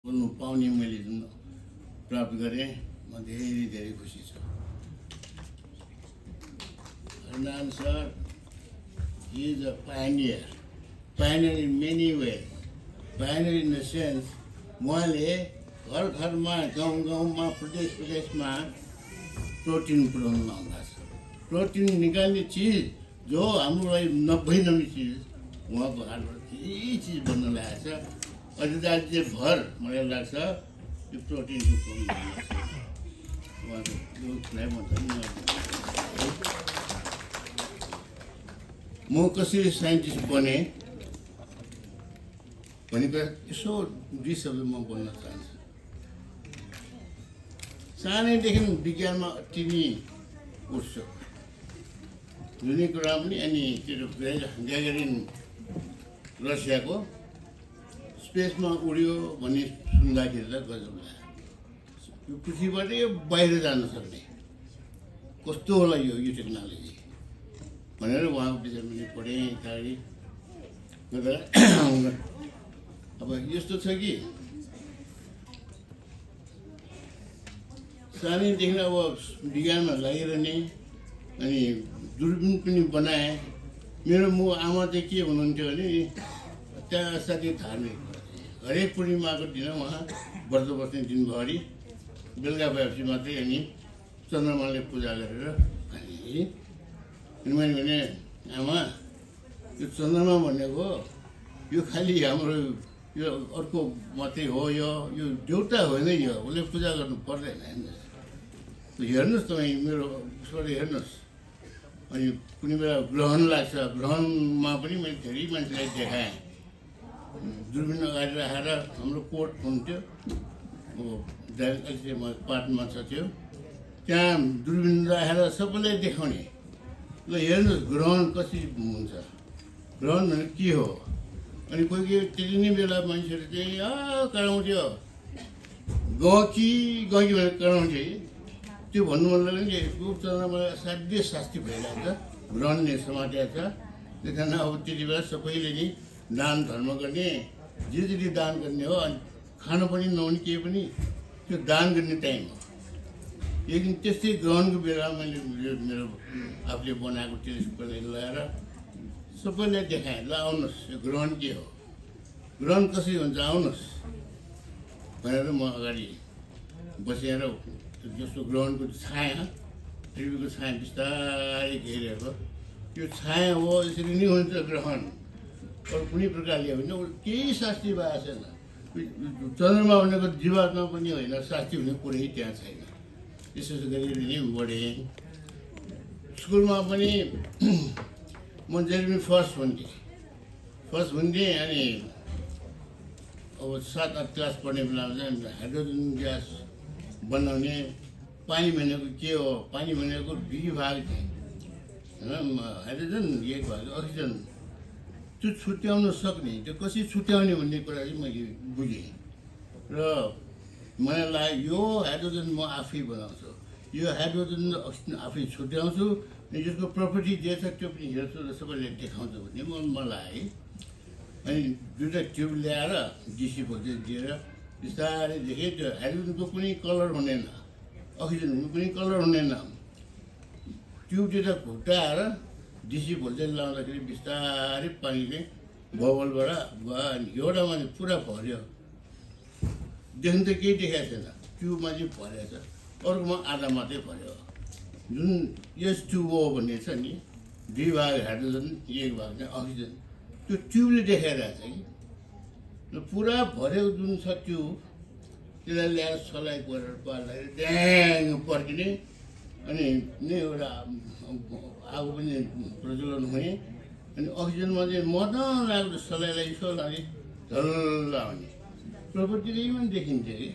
बोल्नु पाउने मैले जुन प्राप्त गरेँ म धेरै धेरै खुसी छु। Anand sir, he is a pioneer in many ways. Pioneer in the sense, उहाँले घर घरमा गाउँ गाउँमा प्रदेशमा प्रोटिन पुर्याउनु आउँदा छ। प्रोटिन निकाल्ने चिज जो हाम्रो लागि नभइनहुने चिज उहाँको हातबाट केही चिज बन्न लागेको छ। अधिराज्य भर मलाई लाग्छ यो प्रोटिनको प्रब्लम उहाँको यो कुरा म धन्यवाद। म कसरी साइन्टिस्ट बने भनेको यसो दुई शब्द म बोल्न चाहन्छु। सानैदेखि विज्ञानमा अति नै उत्सुक जुनै कुरा पनि अनि त्यो ग्यागारिन रसियाको स्पेसमा उड्यो भन्ने सुन्दाखेरि त गजब लाग्यो। यो पृथ्वीबाटै बाहिर जान सक्ने कस्तो होला यो टेक्नोलोजी भनेर उहाँको विषयमा पनि पढेँ अगाडि। अब यस्तो छ कि सानैदेखि अब विज्ञानमा लागिरहने अनि दूरबीन पनि बनाएँ। मेरो आमा चाहिँ के भन्नुहुन्थ्यो भने त्यहाँ साथै धार्मिक हरेक पूर्णिमाको दिन उहाँ व्रत बस्ने दिनभरि बेलुका भएपछि मात्रै अनि चन्द्रमाले पूजा गरेर खाने। मैले भने आमा यो चन्द्रमा भनेको यो खालि हाम्रो यो अर्को मात्रै हो, यो देउता होइन, यो उसले पूजा गर्नु पर्दैन हेर्नुहोस् तपाईँ मेरो उसबाट हेर्नुहोस्। अनि कुनै बेला ग्रहण लाग्छ, ग्रहणमा पनि मैले धेरै मान्छेलाई देखाएँ। दूरबीन अगाडि राखेर हाम्रो कोट हुन्थ्यो म पाठमा छ त्यो, त्यहाँ दूरबीन राखेर सबैलाई देखाउने ल हेर्नुहोस् ग्रहण कसरी हुन्छ, ग्रहण भनेको के हो। अनि कोही त्यति नै बेला मान्छेहरू चाहिँ कराउँथ्यो गहकी भनेर कराउँथे। त्यो भन्नु मन लाग्यो नि चन्द्रमा असाध्यै शास्ति भइरहेको छ, ग्रहणले समातेको छ। त्यही कारण अब त्यति बेला सबैले नि दान धर्म गर्ने जे जति दान गर्ने हो। अनि खानु पनि नहुने केही पनि त्यो दान गर्ने टाइम हो। एक दिन त्यस्तै ग्रहणको बेला मैले मेरो आफूले बनाएको टेलिस्कोपलाई लगाएर सबैलाई देखाएँ ल आउनुहोस् यो ग्रहण के हो, ग्रहण कसरी हुन्छ आउनुहोस् भनेर म अगाडि बसेर जस्तो ग्रहणको छाया पृथ्वीको छाया बिस्तारै घेरेको यो छाया हो, यसरी नै हुन्छ ग्रहण। अरू कुनै प्रकारले होइन, केही शास्त्री भएको छैन। चन्द्रमा भनेको जीवात्मा पनि होइन, शास्त्री भन्ने कुरै त्यहाँ छैन। यसो गरेर नै बढेँ। स्कुलमा पनि म जहिले पनि फर्स्ट हुन्थेँ। अनि अब 7-8 क्लास पढ्ने बेलामा चाहिँ हाइड्रोजन ग्यास बनाउने, पानी भनेको के हो, पानी भनेको 2 भाग थियो होइन, हाइड्रोजन एक भाग अक्सिजन। त्यो छुट्याउन सक्ने, त्यो कसरी छुट्याउने भन्ने कुरा चाहिँ मैले बुझेँ र मलाई लाग्यो यो हाइड्रोजन म आफै बनाउँछु, यो हाइड्रोजन र अक्सिजन आफै छुट्याउँछु अनि यसको प्रपर्टी जे छ त्यो पनि हेर्छु र सबैले देखाउँछु भन्ने मलाई। अनि 2टा ट्युब ल्याएर डिसी भोल्टेज दिएर बिस्तारै देखेँ त्यो हाइड्रोजनको पनि कलर हुँदैन, अक्सिजनको पनि कलर हुँदैन। ट्युब 2टा घुटाएर डिसी भोल्टेज लाउँदाखेरि बिस्तारै पानीले बबलबाट गयो अनि एउटा मात्रै पुरा भर्यो। देख्नु त केही देखाएको छैन, ट्युबमा चाहिँ भरेको छ, अर्कोमा आधा मात्रै भर्यो। जुन H2O भन्ने छ नि, 2 भाग हाइड्रोजन 1 भाग चाहिँ अक्सिजन, त्यो ट्युबले देखाइरहेको छ कि र पुरा भरेको जुन छ ट्युब त्यसलाई ल्याएर सलाई गरेर पार्दाखेरि ड्याङ पर्किने अनि एउटा आगो पनि प्रज्वलन हुने। अनि अक्सिजनमा चाहिँ मदन लाग्दो सलाइलाई यसो लाने झल्ल आउने प्रपर्टीले पनि देखिन्थ्यो कि।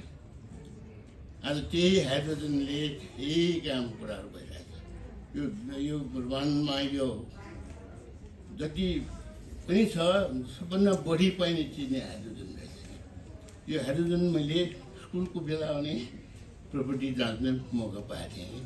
आज त्यही हाइड्रोजनले त्यही काम कुराहरू भइरहेको छ। यो ब्रह्माण्डमा यो जति पनि छ सबभन्दा बढी पाइने चिज नै हाइड्रोजन रहेछ। यो हाइड्रोजन मैले स्कुलको बेला भने प्रपर्टी जाँच्ने मौका पाएको थिएँ।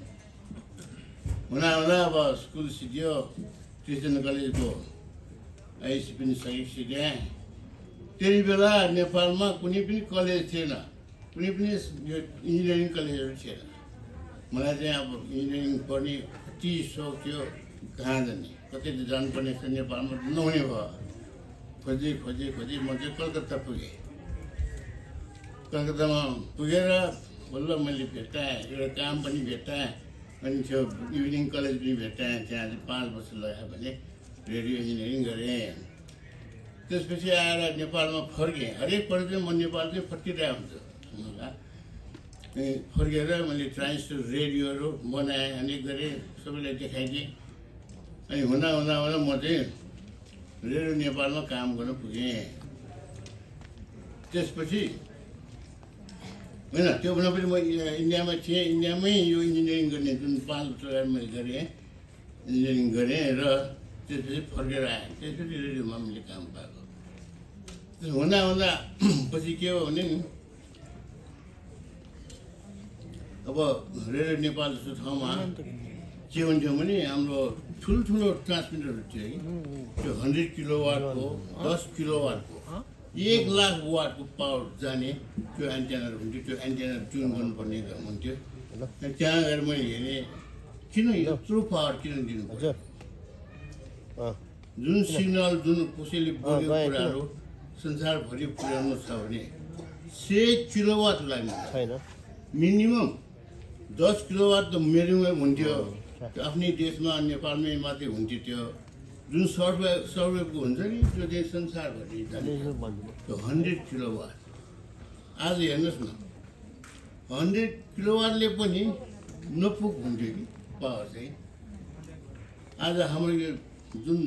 हुँदा अब स्कुल सिक्यो, क्रिस्चियन कलेजको आइएससी पनि सकेपछि त्यहाँ त्यति बेला नेपालमा कुनै पनि कलेज थिएन, कुनै पनि यो इन्जिनियरिङ कलेजहरू थिएन। मलाई चाहिँ अब इन्जिनियरिङ पढ्ने कति सोख थियो, कहाँ जाने, कतै जानुपर्ने थियो, नेपालमा नहुने भयो। खोजी खोजी खोजी म चाहिँ कलकत्ता पुगेँ। कलकत्तामा पुगेर बल्ल मैले भेटाएँ, एउटा काम पनि भेटाएँ, अनि त्यो इभिनिङ कलेज पनि भेटाएँ। त्यहाँ चाहिँ 5 वर्ष लगायो भने रेडियो इन्जिनियरिङ गरेँ। त्यसपछि आएर नेपालमा फर्केँ। हरेक पल्ट चाहिँ म नेपाल चाहिँ फर्किरहेको हुन्छु। फर्केर मैले ट्रान्सफर रेडियोहरू बनाएँ, अनेक गरेँ, सबैलाई देखाइदिएँ। अनि हुँदा हुँदा हुँदा म चाहिँ रेडियो नेपालमा काम गर्न पुगेँ। त्यसपछि होइन, त्यो भन्दा पनि म इन्डियामा थिएँ। इन्डियामै यो इन्जिनियरिङ गर्ने जुन 5 वर्ष मैले गरेँ, इन्जिनियरिङ गरेँ र त्यसपछि फर्केर आएँ। त्यसपछि रेडियोमा मैले काम पाएको। हुँदा हुँदा पछि के हो भने नि, अब रेडियो नेपाल जस्तो ठाउँमा के हुन्थ्यो भने हाम्रो ठुल्ठुलो ट्रान्समिटरहरू थियो कि, त्यो 100 किलोवाटको, 10 किलोवाटको, 1 लाख वाटको पावर जाने त्यो एन्टेनाहरू हुन्थ्यो। त्यो एन्टेना ट्युन गर्नुपर्ने हुन्थ्यो। त्यहाँ गएर मैले हेरेँ, किन यत्रो पावर किन दिनु पर्छ? जुन सिग्नल, जुन कसैले बोलेको कुराहरू संसारभरि पुर्याउनु छ भने 100 किलोवाट लाग्ने छैन। मिनिमम 10 किलोवाट त मेरोमै हुन्थ्यो। आफ्नै देशमा नेपालमै मात्रै हुन्थ्यो। त्यो जुन सर्वेको हुन्छ नि, त्यो चाहिँ संसारभरि जाने त्यो 100 किलोवाट। आज हेर्नुहोस् न, 100 किलोवाटले पनि नपुग हुन्थ्यो कि पावर चाहिँ। आज हाम्रो यो जुन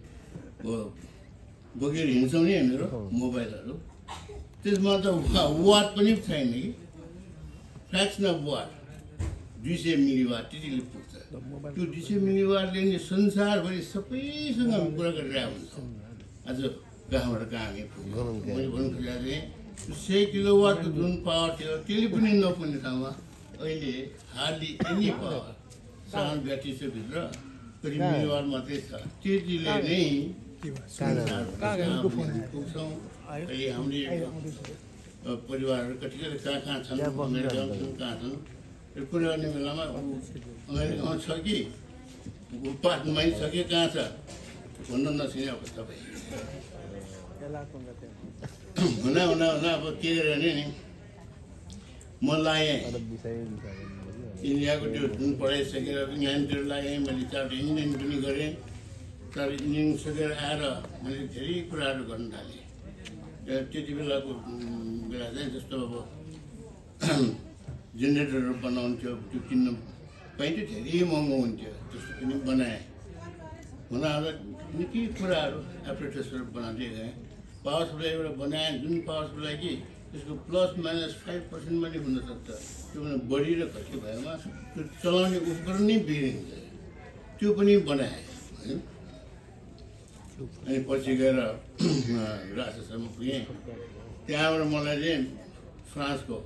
बोकेर हिँड्छौँ नि हामीहरू मोबाइलहरू, त्यसमा त वाट पनि छैन कि, फ्रेक्सन अफ वाट, 200 मिलिवाट त्यतिले पुग्छ। त्यो 200 मिलिवाटले नि संसारभरि सबैसँग कुरा गरिरहेको हुन्छ। आज कहाँबाट कहाँ हामी पुग्यो। मैले भन्नु खोजेको थिएँ 100 किलोवाटको जुन पावर थियो, त्यसले पनि नपुग्ने ठाउँमा अहिले हार्डली एनी पावर, सानो ब्याट्री छ भित्र, कति मिलिवाट मात्रै छ। त्यतिले नै पुग्छौँ। अहिले हामीले परिवारहरू कति कहाँ छन्, कहाँ छन्, यो कुरा गर्ने बेलामा अमेरिकामा छ कि पाटनमै छ कि कहाँ छ भन्न नसकिने अवस्था भयो। हुँदा हुँदा हुँदा अब के गर्ने नि, म लागेँ इन्डियाको त्यो जुन पढाइसकेर इङ्ल्यान्डतिर लागेँ। मैले चार्ट इन्जिनियरिङ पनि गरेँ। चार्ट इन्जिनियरिङ सकेर आएर मैले धेरै कुराहरू गर्न थालेँ। त्यति बेलाको बेला चाहिँ जस्तो अब जेनेरेटरहरू बनाउँथ्यो, त्यो किन्न पाइन्थ्यो, धेरै महँगो हुन्थ्यो, त्यस्तो पनि बनाएँ। हुँदा हुँदा निकै कुराहरू एप्रेटसहरू बनाउँदै गएँ। पावर सप्लाई एउटा बनाएँ, जुन पावर सप्लाई कि त्यसको ±5% पनि हुनसक्छ। त्यो भने बढी र घटी भएमा त्यो चलाउने उपकरण नै बिग्रिन्छ, त्यो पनि बनाएँ। अनि पछि गएर राजस्थानमा पुगेँ। त्यहाँबाट मलाई चाहिँ फ्रान्सको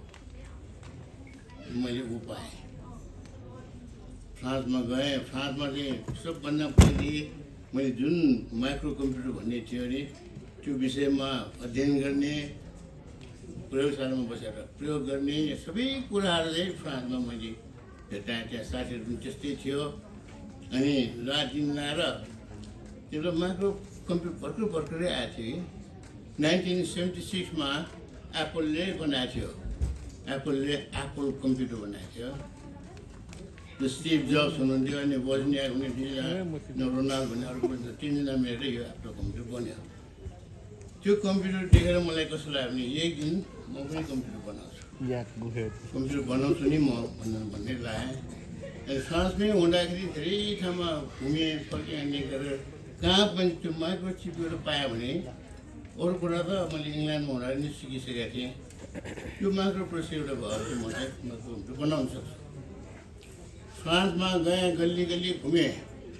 मैले पाएँ। फ्रान्समा गएँ। फ्रान्समा चाहिँ सबभन्दा पहिले मैले जुन माइक्रो कम्प्युटर भन्ने थियो अरे, त्यो विषयमा अध्ययन गर्ने, प्रयोगशालामा बसेर प्रयोग गर्ने सबै कुराहरू चाहिँ फ्रान्समा मैले भेटाएँ। त्यहाँ साथीहरू पनि त्यस्तै थियो। अनि रात दिन लाएर त्यो माइक्रो कम्प्युटर भर्खरै आएको थियो कि 1976मा एप्पलले बनाएको थियो। एप्पलले एप्पल कम्प्युटर बनाएको थियो। त्यो स्टिभ जब्स हुनुहुन्थ्यो, अनि वजनियाक हुने रोनाल्ड भन्ने अर्को पनि तिनजना मिलेर यो एप्पल कम्प्युटर बन्यो। त्यो कम्प्युटर देखेर मलाई कस्तो लाग्यो भने एक दिन म पनि कम्प्युटर बनाउँछु, कम्प्युटर बनाउँछु नि म भन्ने लाग्यो। अनि फ्रान्समै हुँदाखेरि धेरै ठाउँमा घुमेँ, फर्केँ, अनि गरेर कहाँ पनि त्यो माइक्रो चिपहरू पाएँ भने अरू कुरा त मैले इङ्ल्यान्डमा हुँदाखेरि नै सिकिसकेको थिएँ। त्यो माइक्रो प्रोसेसर एउटा भयो चाहिँ म चाहिँ कम्प्युटर बनाउन सक्छु। फ्रान्समा गएँ, गल्ली गल्ली घुमेँ,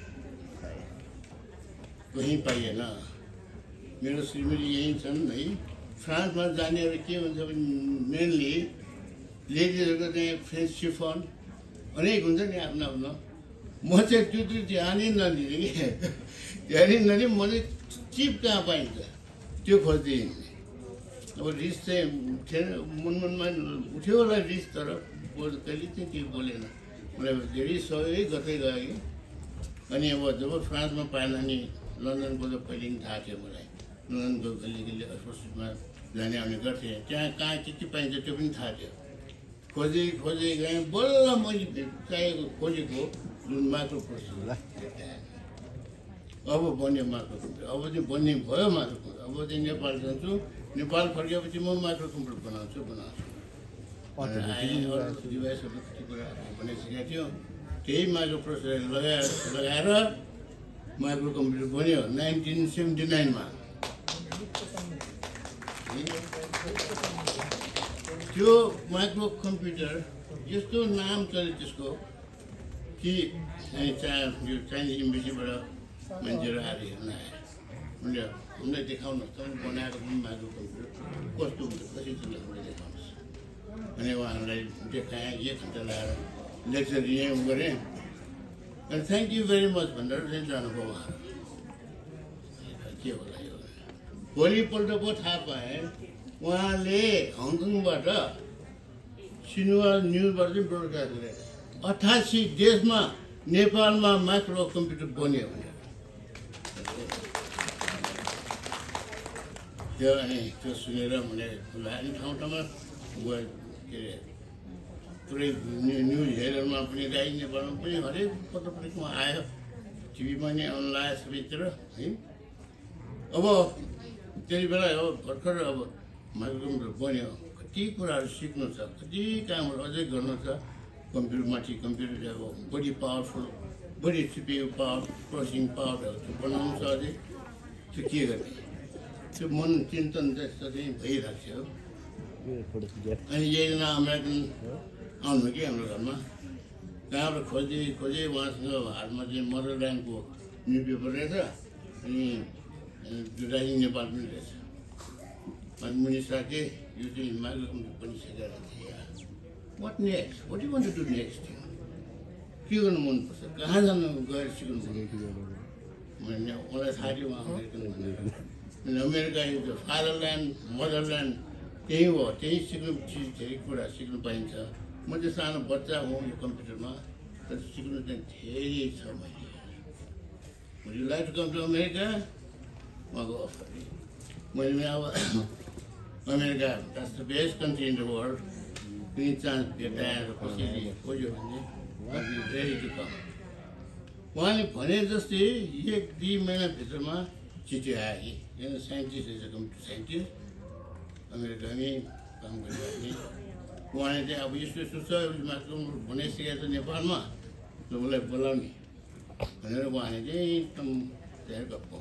कहीँ पाइएन। मेरो श्रीमती यहीँ छन् है। फ्रान्समा जानेहरू के हुन्छ भने मेनली लेडिजहरूको चाहिँ फ्रेन्च सिफन अनेक हुन्छ नि आफ्नो आफ्नो। म चाहिँ त्यो ध्यानै नदिने कि ध्यानै नदिने। म चाहिँ चिप कहाँ पाइन्छ त्यो खोज्दै हिँड्ने। अब रिस चाहिँ थिएन मनमनमा उठ्यो होला रिस तर कहिले चाहिँ केही बोलेन मलाई धेरै सहयोग गर्दै गयो कि अनि अब जब फ्रान्समा पाएन अनि लन्डनको त पहिले पनि थाहा थियो मलाई लन्डनको कहिले अस्पतालमा जाने आउने गर्थेँ त्यहाँ कहाँ के पाइन्छ त्यो पनि थाहा थियो खोजेँ गएँ बल्ल मैले चाहिएको खोजेको जुन माइक्रो प्रोसेसर अब बन्यो माइक्रो कम्प्युटर अब चाहिँ बन्ने भयो माइक्रो कम्प्युटर अब चाहिँ नेपाल जान्छु नेपाल फर्केपछि म माइक्रो कम्प्युटर बनाउँछु डिभाइसहरू कति कुरा बनाइसकेको थियो त्यही माइक्रो प्रोसेसर लगाएर माइक्रो कम्प्युटर बन्यो 1979 त्यो माइक्रो कम्प्युटर यस्तो नाम चल्यो त्यसको कि चाइनिज एम्बेसीबाट मान्छेहरू आएर हेर्न आए उनले हामीलाई देखाउनुहोस् तपाईँ बनाएको माइक्रो कम्प्युटर कस्तो हुन्छ कसरी चल्छ हामीलाई देखाउनुहोस् अनि उहाँहरूलाई देखाएँ 1 घन्टा लगाएर लेक्चर दिएँ गरेँ अनि थ्याङ्क यू भेरी मच भनेर चाहिँ जानुभयो उहाँहरू के होला यो भोलिपल्ट पो थाहा पाएँ उहाँले हङकङबाट सिन्हुवा न्युजबाट चाहिँ ब्रोडकास्ट गरेर 88 देशमा नेपालमा माइक्रो कम्प्युटर बन्यो भनेर त्यो अनि त्यो सुनेर मैले अनि ठाउँ ठाउँमा गयो के अरे पुरै न्युज हेरेरमा पनि राई नेपालमा पनि हरेक पत्र पत्रिकामा आयो टिभीमा नि आउनु लाग्यो सबैतिर है अब त्यति बेला अब भर्खर अब माइक्रो कम्प्युटर बन्यो कति कुराहरू सिक्नु छ कति कामहरू अझै गर्नु छ कम्प्युटरमाथि कम्प्युटर अब बढी पावरफुल बढी सिपियु पावर प्रोसेसिङ पावरहरू त्यो बनाउनु छ अझै त्यो के गर्ने त्यो मन चिन्तन जस्तो चाहिँ भइरहेको थियो अनि एकजना अमेरिकन आउनु कि हाम्रो घरमा कहाँबाट खोजेँ उहाँसँग हातमा चाहिँ मदरल्यान्डको न्युज पेपर रहेछ अनि राइजिङ नेपाल पनि रहेछ अनि मुनि साके यो चाहिँ माइक्रो कम्प्युटर बनिसकेर थिएँ what next what you want to do next के गर्नु मनपर्छ कहाँ जानु गएर सिक्नु मैले मलाई थाहा थियो उहाँ अमेरिकन भनेर America is the fatherland motherland त्यही हो त्यही सिक्नु चिज धेरै कुरा सिक्नु पाइन्छ म चाहिँ सानो बच्चा हुँ यो कम्प्युटरमा तर सिक्नु चाहिँ धेरै छ मैले would you like to come to America उहाँको अफर मैले अब America that's the best country in the world कुनै चान्स भेटाएर कसैले खोज्यो भने रेडी टु कम उहाँले भने जस्तै 1-2 महिनाभित्रमा चिठी आयो कि किन साइन्टिस्ट रहेछ कम्प्युटर साइन्टिस्ट अमेरिकामै काम गरिरहेको उहाँले चाहिँ अब यस्तो यस्तो छ माइक्रो बनाइसकेको छ नेपालमा र उसलाई बोलाउने भनेर उहाँले चाहिँ एकदम धेरै गफ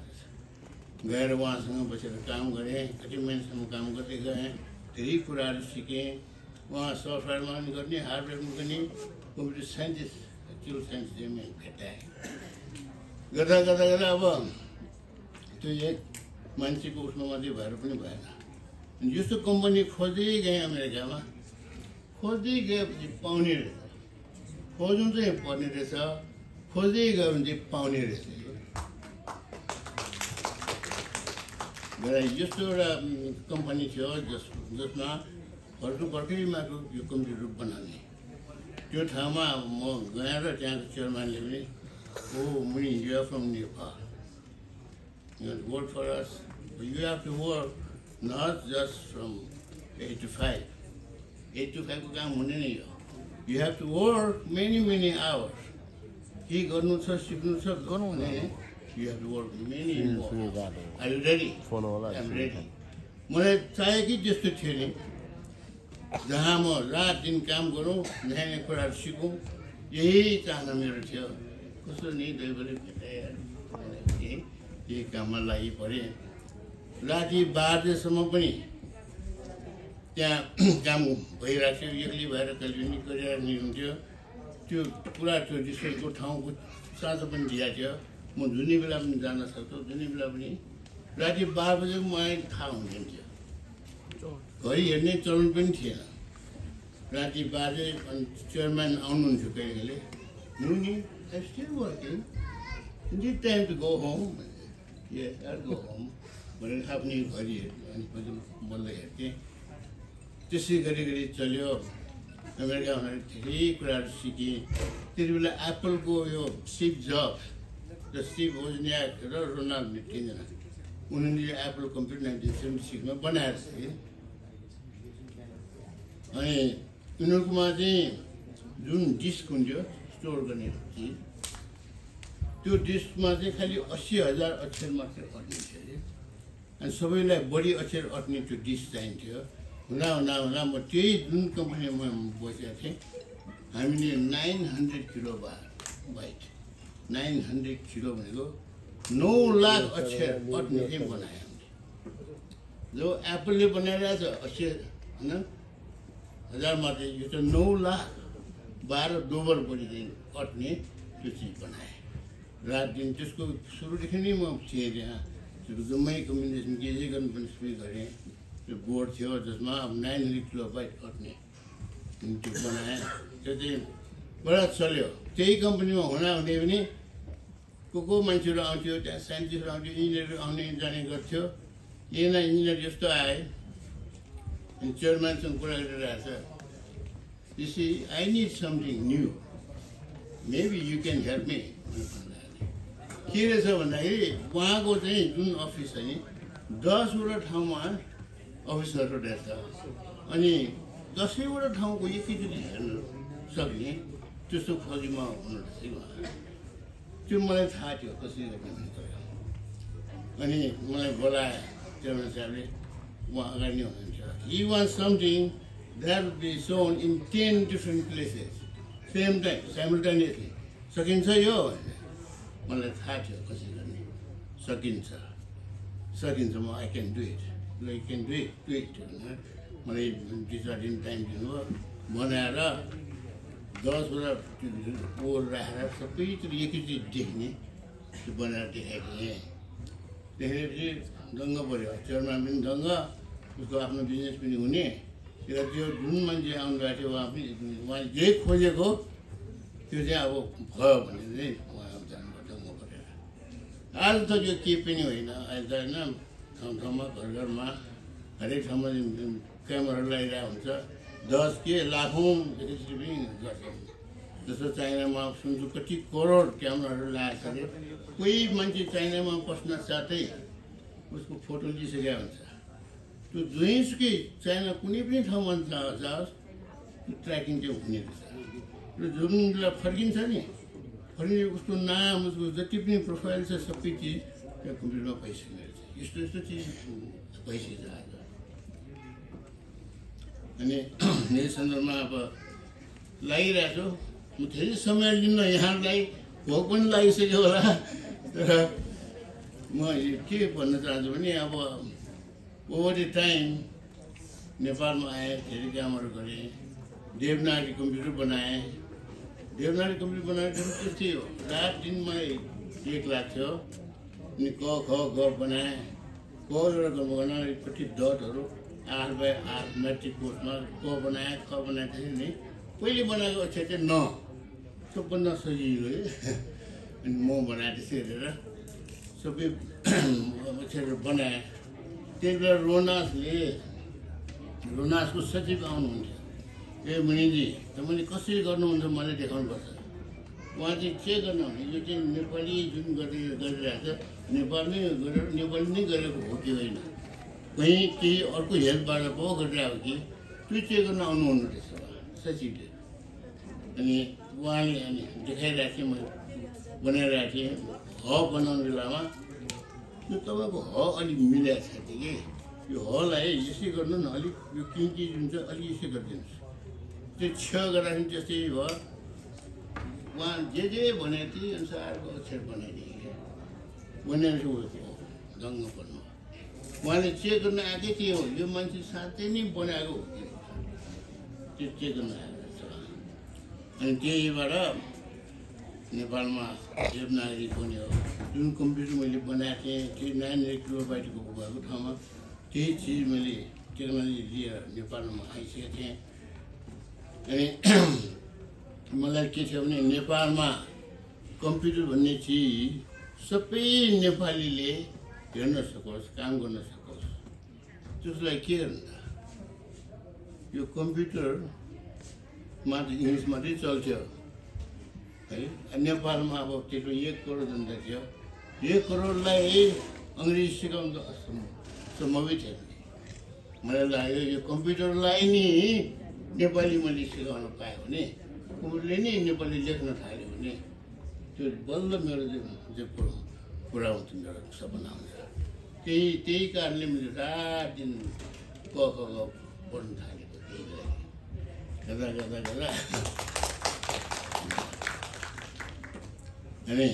गएर उहाँसँग बसेर काम गरेँ कति महिनासम्म काम गर्दै गएँ धेरै कुराहरू सिकेँ उहाँ सफ्टवेयरमा पनि गर्ने हार्डवेयरमा पनि कम्प्युटर साइन्टिस्ट एक्चुअल साइन्स चाहिँ मैले भेटाएँ गर्दा गर्दा गर्दा अब त्यो एक मान्छेको उसमा मात्रै भएर पनि भएन यस्तो कम्पनी खोज्दै गएँ अमेरिकामा खोज्दै गएपछि पाउने रहेछ खोज्नु चाहिँ पर्ने रहेछ खोज्दै गयो भने चाहिँ पाउने रहेछ यस्तो एउटा कम्पनी थियो जसमा भर्खरै माइक्रो यो कम्प्युटर बनाउने त्यो ठाउँमा म गएर त्यहाँको चेयरम्यानले पनि oh Muni you are from Nepal you work for us you have to work not just from 8 to 5 8 to 5 को काम हुने नै हो you have to work many hours के गर्नु छ सिक्नु छ गर्नु हुने You have to work many more. Are you ready? I'm ready. मलाई चाहियो कि त्यस्तो थियो नि जहाँ म रात दिन काम गरौँ नयाँ नयाँ कुराहरू सिकौँ यही चाहना मेरो थियो कस्तो नि दैवले भेटाएर यही काममा लागि परेँ राति 12 बजेसम्म पनि त्यहाँ काम भइरहेको थियो एक्लै भएर कहिले पनि गरिरहेको हुन्थ्यो त्यो पुरा त्यो डिस्ट्रिक्टको ठाउँको साँझ पनि दिएको थियो म जुनै बेला पनि जान सक्छु जुनै बेला पनि राति 12 बजे मलाई थाहा हुँदैन थियो घरि हेर्ने चलन पनि थिएन राति 12 बजे अनि चेयरम्यान आउनुहुन्थ्यो कहिले कहिले Muni I still working is it time to go home yes I'll go home भनेर आफ्नै घरि अनि पछि बोल्दै हेर्थेँ। त्यसै गरी चल्यो। अमेरिका हुँदाखेरि धेरै कुराहरू सिकेँ। त्यति बेला एप्पलको यो स्टिभ जब्स र स्टिभ वोजनियाक र रोनाल्ड तिनजना उनीहरूले एप्पल कम्प्युटर 1976 मा बनाएर थिए। अनि उनीहरूकोमा चाहिँ जुन डिस्क हुन्थ्यो स्टोर गर्ने चिज, त्यो डिस्कमा चाहिँ खालि 80,000 अक्षर मात्रै अट्ने थियो। अनि सबैलाई बढी अक्षर अट्ने त्यो डिस्क चाहिन्थ्यो। हुँदा म त्यही जुन कम्पनीमा बसेको थिएँ, हामीले 900 किलोबाइट 900 किलो भनेको 9 लाख अक्षर अट्ने चाहिँ बनायो। जो एप्पलले बनाइरहेछ 80,000 मात्रै, यो त 9 लाख 12 डबल बढी चाहिँ अट्ने त्यो चिज बनाएँ। रात दिन त्यसको सुरुदेखि नै म थिएँ त्यहाँ। त्यो जम्मै कम्युनिकेसन के गर्नु पनि सुरु गरेँ। त्यो बोर्ड थियो जसमा अब 900 किलोबाइट अट्ने त्यो बनाएँ। त्यो चाहिँ बडा चल्यो। त्यही कम्पनीमा हुँदाहुँदै पनि को मान्छेहरू आउँथ्यो, त्यहाँ साइन्टिस्टहरू आउँथ्यो, इन्जिनियरहरू आउने जाने गर्थ्यो। एकजना इन्जिनियर यस्तो आए अनि चेयरम्यानसँग कुरा गरिरहेछ, you see I need something new, maybe you can help me. के रहेछ भन्दाखेरि उहाँको चाहिँ जुन अफिस छ नि 10वटा ठाउँमा अफिसहरू रहेछ। अनि 10वटा ठाउँको एकैचोटि हेर्नु सक्ने त्यस्तो खोजीमा हुनु रहेछ उहाँ। त्यो मलाई थाहा थियो कसरी गर्ने भनेको। अनि मलाई बोलाए चेयरम्यान साहबले, उहाँ अगाडि नै हुनुहुन्छ। He want something that would be shown in 10 different places same time simultaneously. सकिन्छ यो? मलाई थाहा थियो कसरी गर्ने। सकिन्छ म I can do it, I can do it भनेर मलाई 2-4 दिन टाइम दिनुभयो। बनाएर 10वटा पोल राखेर सबैतिर एकैचोटि देख्ने त्यो बनाएर देखाएको थिएँ। देखेपछि दङ्ग पऱ्यो। चेयरम्यान पनि दङ्ग, उसको आफ्नो बिजनेस पनि हुने। त्यो जुन मान्छे आउनुभएको थियो उहाँले जे खोजेको त्यो चाहिँ अब भयो भने चाहिँ उहाँ जानुभयो दङ्ग परेर। आज त यो के पनि होइन। अहिले त होइन ठाउँ घरमा हरेक ठाउँमा क्यामेराहरू लगाइरहेको हुन्छ। 10 के लाखौँ एकैचोटि पनि गर्छ। जस्तो चाइनामा सुन्छु कति करोड क्यामेराहरू लगाएको छ अरे। कोही मान्छे चाइनामा पस्न साथै उसको फोटो लिइसकेको हुन्छ। त्यो जुनसुकै चाइना कुनै पनि ठाउँमा जाओस् त्यो ट्र्याकिङ चाहिँ हुने रहेछ। र जुन बेला फर्किन्छ नि, फर्किने उसको नाम, उसको जति पनि प्रोफाइल छ सबै चिज त्यो कम्प्युटरमा भइसक्ने रहेछ। यस्तो चिज भइसकेको आज। अनि यही सन्दर्भमा अब लागिरहेको छु। म धेरै समय लिन्न, यहाँलाई भोक पनि लागिसक्यो होला। तर म के भन्न चाहन्छु भने अब ओभर द टाइम नेपालमा आएँ, धेरै कामहरू गरेँ। देवनागरी कम्प्युटर बनाएँ। देवनागरी कम्प्युटर बनाएर त्यस्तै हो, रात दिन मलाई 1 लाग्थ्यो। अनि क ख ग बनाएँ। क एउटा गर्नु कति डटहरू 8x8 म्याट्रिक कोर्समा क बनाएँ, ख बनाएपछि नि पहिले बनाएको अक्षर चाहिँ न, सबभन्दा सजिलो है। अनि म बनाएँ त्यसै हेरेर सबै अक्षरहरू बनाएँ। त्यति बेला रोनासको सचिव आउनुहुन्थ्यो। ए मुनिजी, तपाईँले कसरी गर्नुहुन्छ मलाई देखाउनुपर्छ। उहाँ चाहिँ के गर्नु भने यो चाहिँ नेपाली जुन गरिरहेको छ नेपालमै गरेर नेपाली नै गरेको हो कि होइन, कहीँ केही अर्को हेल्पबाट पो गरिरहेको कि त्यो चाहिँ गर्न आउनुहुन्न रहेछ सचिवले। अनि उहाँले अनि देखाइरहेको थिएँ, मैले बनाइरहेको थिएँ। ह बनाउने बेलामा त्यो तपाईँको ह अलिक मिलाएको छ कि यो हलाई यसै गर्नु न, अलिक यो किन्ची जुन छ अलिक यसै गरिदिनुहोस्। त्यो छ गर्दाखेरि त्यस्तै भयो। उहाँ जे भने त्यही अनुसारको अक्षर बनाइदिएँ। बनाएर दङ्ग पर्नु। उहाँले चेक गर्न आएकै के हो, यो मान्छे साँच्चै नै बनाएको हो कि त्यो चेक गर्न आएको छ। अनि त्यहीबाट नेपालमा देवनागरी पनि हो। जुन कम्प्युटर मैले बनाएको थिएँ त्यो 900 किलोबाइटको भएको ठाउँमा त्यही चिज मैले टेक्नोलोजी लिएर नेपालमा आइसकेको थिएँ। अनि मलाई के थियो भने नेपालमा कम्प्युटर भन्ने चिज सबै नेपालीले हेर्न सकोस्, काम गर्न सकोस्। त्यसलाई के गर्नु त यो कम्प्युटरमा त इङ्ग्लिस मात्रै चल्थ्यो है नेपालमा अब त्यत्रो 1 करोड जनता थियो 1 करोडलाई अङ्ग्रेजी सिकाउनु त सम्भवै थिएन मलाई लाग्यो यो कम्प्युटरलाई नि नेपाली मैले सिकाउन पाएँ भने उसले नि नेपाली लेख्न थाल्यो भने त्यो बल्ल मेरो चाहिँ पुरा हुन्छ मेरो सपना हुन्छ त्यही कारणले मैले रात दिन क पढ्न थालेको त्यही बेला गर्दा अनि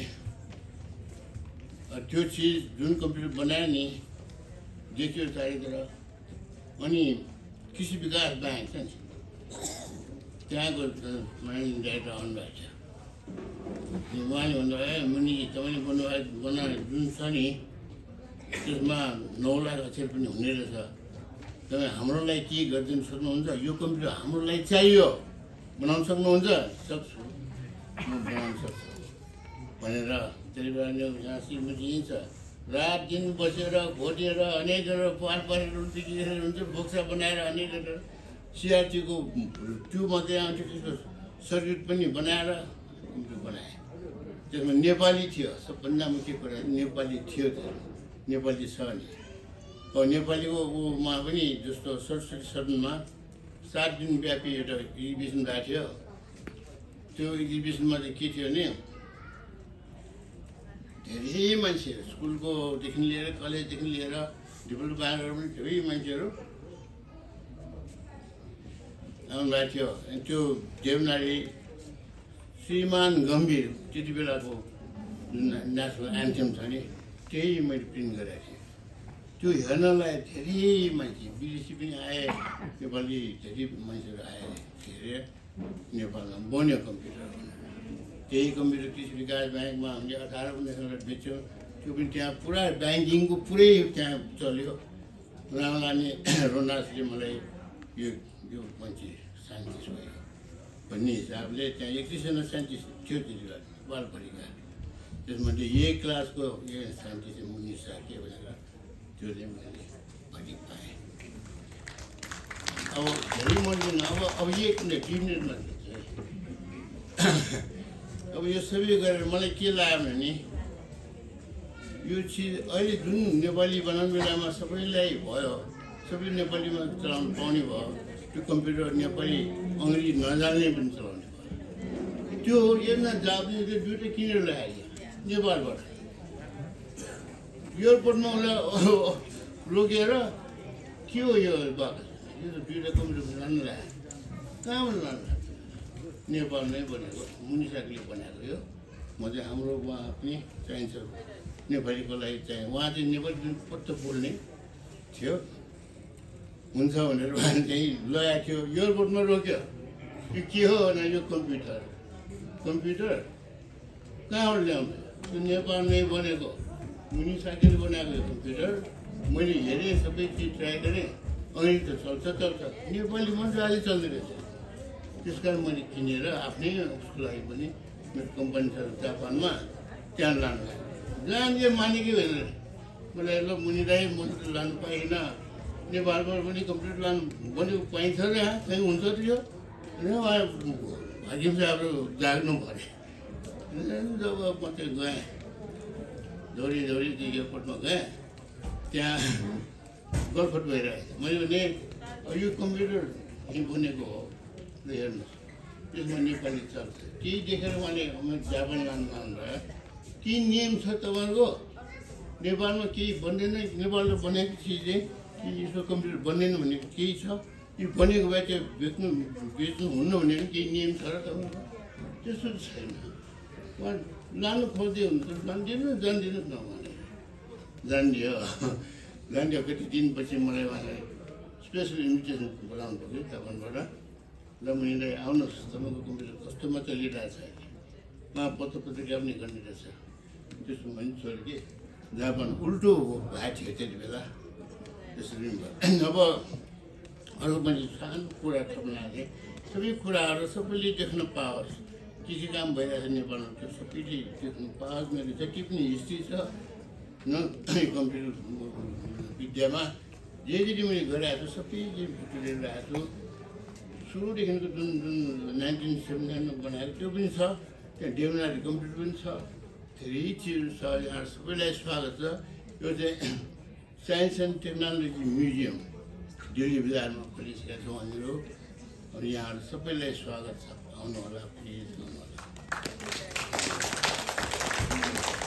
त्यो चिज जुन कम्प्युटर बनायो नि देखियो चारैतिर अनि कृषि विकास ब्याङ्क छ नि त्यहाँको म्यानेजिङ डाइरेक्टर आउनुभएको छ उहाँले भन्नुभयो मुनिजी तपाईँले बनाए जुन छ नि त्यसमा 9 लाख अक्षर पनि हुने रहेछ तपाईँ हाम्रो लागि के गरिदिनु सक्नुहुन्छ यो कम्प्युटर हाम्रो लागि चाहियो बनाउन सक्नुहुन्छ सक्छु म बनाउन सक्छु भनेर त्यति बेला यहाँ श्रीमती यहीँ छ रात दिन बसेर घोटेर अनेक गरेर पार पारेर हुन्छ बोक्सा बनाएर अनेक गरेर सिआरटीको ट्युब मात्रै आउँथ्यो त्यसको सर्किट पनि बनाएर कम्प्युटर बनाएँ त्यसमा नेपाली थियो सबभन्दा मुख्य कुरा नेपाली थियो त्यो नेपाली छ नि अब नेपालीको उमा पनि जस्तो 67 7 दिन व्यापी एउटा एक्जिबिसन भएको थियो त्यो एक्जिबिसनमा चाहिँ के थियो भने धेरै मान्छेहरू स्कुलकोदेखि लिएर कलेजदेखि लिएर डिप्लोमा पाएर पनि धेरै मान्छेहरू आउनुभएको थियो अनि त्यो देवनागरी श्रीमान गम्भीर त्यति बेलाको जुन नेसनल एन्थेम छ नि त्यही मैले प्रिन्ट गरेको थिएँ त्यो हेर्नलाई धेरै मान्छे विदेशी पनि आए नेपाली धेरै मान्छेहरू आए के अरे नेपालमा बन्यो कम्प्युटर त्यही कम्प्युटर कृषि विकास ब्याङ्कमा हामीले 18 बेच्यौँ त्यो पनि त्यहाँ पुरा ब्याङ्किङको पुरै त्यहाँ चल्यो रामलाने रोनासले मलाई यो मान्छे साइन्टिस्ट भयो भन्ने हिसाबले त्यहाँ 31जना साइन्टिस्ट थियो त्यति बेला बालपढिका त्यसमध्ये ए क्लासको यो साइन्टिस्ट मुनि साके भनेर त्यो चाहिँ मैले भरि पाएँ अब धेरै मन अब 1 मिनट 2 मिनटमा अब यो सबै गरेर मलाई के लाग्यो भने यो चिज अहिले जुन नेपाली बनाउने बेलामा सबैलाई भयो सबै नेपालीमा चलाउनु पाउने भयो त्यो कम्प्युटर नेपाली अङ्ग्रेजी नजान्ने पनि चलाउने भयो त्यो एउटा जापानिज दुइटै किनेर ल्यायो नेपालबाट एयरपोर्टमा उसलाई रोकेर के हो यो बाटो यो त दुइटा कम्प्युटर जान्नु ल्यायो कहाँबाट लानु नेपालमै बनेको मुनिसाकले बनाएको यो म चाहिँ हाम्रो उहाँ पनि चाहिन्छ नेपालीको लागि चाहिँ उहाँ चाहिँ नेपाली जुन पत्त बोल्ने थियो हुन्छ भनेर उहाँले चाहिँ लगाएको थियो एयरपोर्टमा रोक्यो यो के हो भने यो कम्प्युटर कहाँबाट ल्याउने त्यो नेपालमै बनेको मुनिसाकीले बनाएको यो कम्प्युटर मैले हेरेँ सबै चिज ट्राई गरेँ अङ्ग्रेजी त चल्छ नेपाली मजाले चल्दो रहेछ त्यस कारण मैले किनेर आफ्नै उसको लागि पनि मेरो कम्पनी छ जापानमा त्यहाँ लानु जाने मानेकै होइन मलाई ल मुनिराई म त लानु पाइनँ नेपालबाट पनि कम्प्युटर लानु बनेको पाइन्छ र यहाँ कहीँ हुन्छ त्यो हाकिम साहब जाग्नु पऱ्यो जब म चाहिँ गएँ दौडी एयरपोर्टमा गएँ त्यहाँ गलफट भइरहेको थियो मैले भने यो कम्प्युटर यहीँ बनेको हो ल हेर्नुहोस् त्यसमा नेपाली चल्छ केही देखेर उहाँले जापान लानु भयो के नियम छ तपाईँहरूको नेपालमा केही बन्दैन नेपालले बनेको चिज चाहिँ कि यसको कम्प्युटर बन्दैन भनेको केही छ यो बनेको भए त्यो बेच्नु हुन्न भने केही नियम छ र तपाईँको त्यस्तो छैन उहाँ लानु खोज्दै हुन्छ जानिदिनुहोस् न उहाँले जानिदियो कति दिनपछि मलाई उहाँलाई स्पेसल इन्भिटेसन बोलाउनु पऱ्यो जापानबाट ल मैले आउनुहोस् तपाईँको कम्प्युटर कस्तोमा चलिरहेछ उहाँ पत्र पत्रिका पनि गर्ने रहेछ त्यसको पनि छोड्यो कि जापान उल्टो भएको थियो त्यति बेला त्यसरी अब अरू पनि सानो कुरा थप्न आएँ सबै कुराहरू सबैले देख्न पाओस् के के काम भइरहेछ नेपालमा त्यो सबैले देख्नु पाओस् मेरो जति पनि हिस्ट्री छ न कम्प्युटर विद्यामा जे मैले गरिरहेको छु सबै जे फोटो लिएर आएको छु सुरुदेखिको जुन 1979 बनाएर त्यो पनि छ त्यहाँ देवनागरी कम्प्युटर पनि छ धेरै चिजहरू छ यहाँ सबैलाई स्वागत छ यो चाहिँ science and technology museum Dilli बजारमा खोलिसकेका छौँ हामीहरू अनि यहाँहरू सबैलाई स्वागत छ आउनु होला प्लिज आउनु होला